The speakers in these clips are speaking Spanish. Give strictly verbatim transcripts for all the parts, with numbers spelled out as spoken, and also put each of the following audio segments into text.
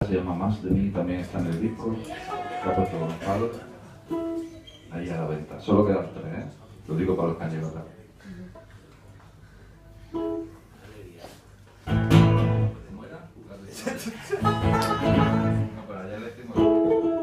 Se llama Más de mí, también está en el disco, que ha puesto Gonzalo, ahí a la venta. Solo quedan tres, ¿eh? Lo digo para los que han llegado tarde. ¿Cómo era? No, pero allá le decimos...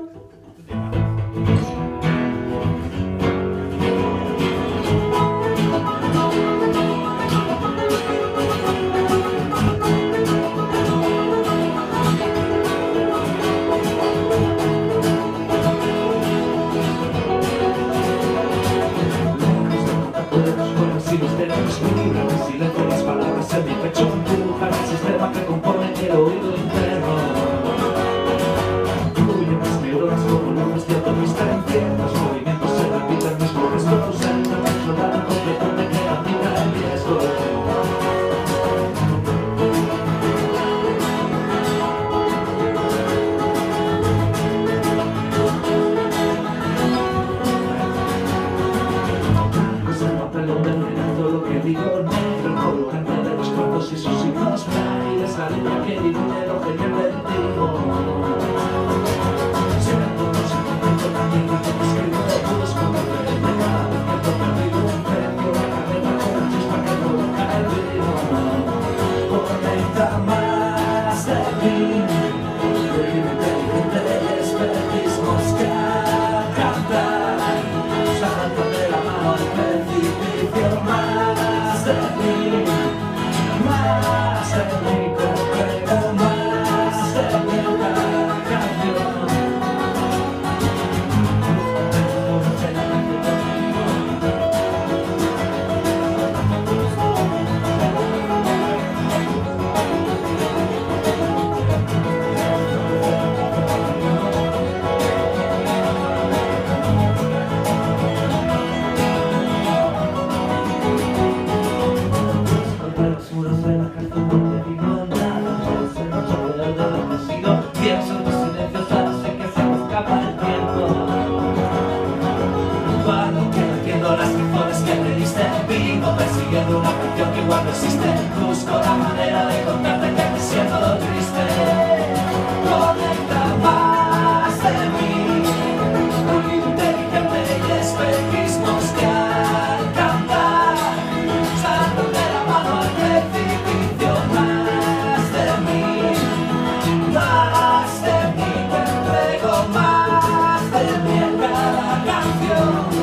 persiguiendo una canción que igual no existe. Busco la manera de contarte que me siento triste. Conecta más de mí, un inteligente y espejismos que al cantar saltan de la mano al precipicio. Más de mí, más de mí, te entrego más de mí en cada canción.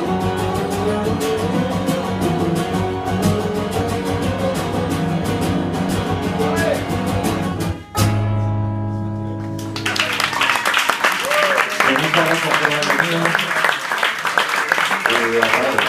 Muchas gracias por haber venido.